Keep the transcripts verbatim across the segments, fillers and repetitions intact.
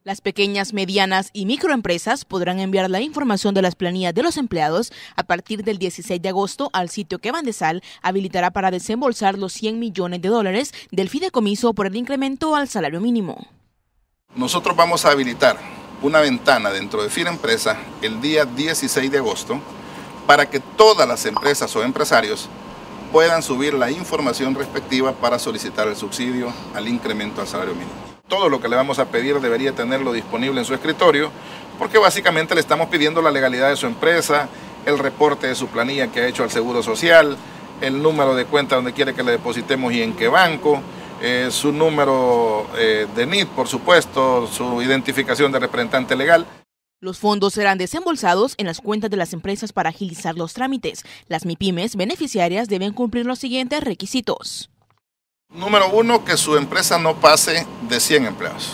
Las pequeñas, medianas y microempresas podrán enviar la información de las planillas de los empleados a partir del dieciséis de agosto al sitio que Bandesal habilitará para desembolsar los cien millones de dólares del fideicomiso por el incremento al salario mínimo. Nosotros vamos a habilitar una ventana dentro de Finempresa el día dieciséis de agosto para que todas las empresas o empresarios puedan subir la información respectiva para solicitar el subsidio al incremento al salario mínimo. Todo lo que le vamos a pedir debería tenerlo disponible en su escritorio, porque básicamente le estamos pidiendo la legalidad de su empresa, el reporte de su planilla que ha hecho al Seguro Social, el número de cuenta donde quiere que le depositemos y en qué banco, eh, su número eh, de N I T, por supuesto, su identificación de representante legal. Los fondos serán desembolsados en las cuentas de las empresas para agilizar los trámites. Las MIPYMES beneficiarias deben cumplir los siguientes requisitos. Número uno, que su empresa no pase de cien empleados.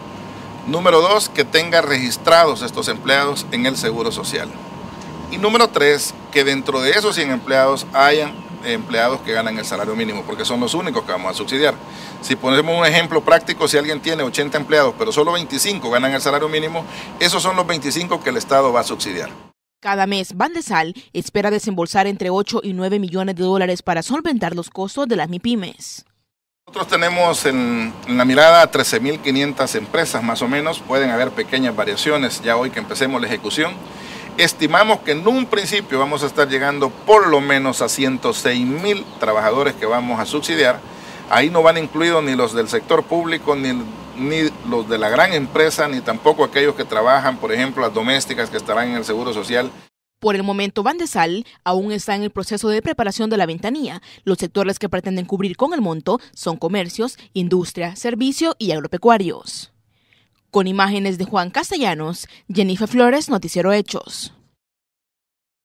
Número dos, que tenga registrados estos empleados en el Seguro Social. Y número tres, que dentro de esos cien empleados hayan empleados que ganan el salario mínimo, porque son los únicos que vamos a subsidiar. Si ponemos un ejemplo práctico, si alguien tiene ochenta empleados, pero solo veinticinco ganan el salario mínimo, esos son los veinticinco que el Estado va a subsidiar. Cada mes, Bandesal espera desembolsar entre ocho y nueve millones de dólares para solventar los costos de las MIPYMES. Nosotros tenemos en, en la mirada trece mil quinientas empresas más o menos, pueden haber pequeñas variaciones ya hoy que empecemos la ejecución. Estimamos que en un principio vamos a estar llegando por lo menos a ciento seis mil trabajadores que vamos a subsidiar. Ahí no van incluidos ni los del sector público, ni, ni los de la gran empresa, ni tampoco aquellos que trabajan, por ejemplo, las domésticas que estarán en el Seguro Social. Por el momento, Bandesal aún está en el proceso de preparación de la ventanilla. Los sectores que pretenden cubrir con el monto son comercios, industria, servicio y agropecuarios. Con imágenes de Juan Castellanos, Jennifer Flores, Noticiero Hechos.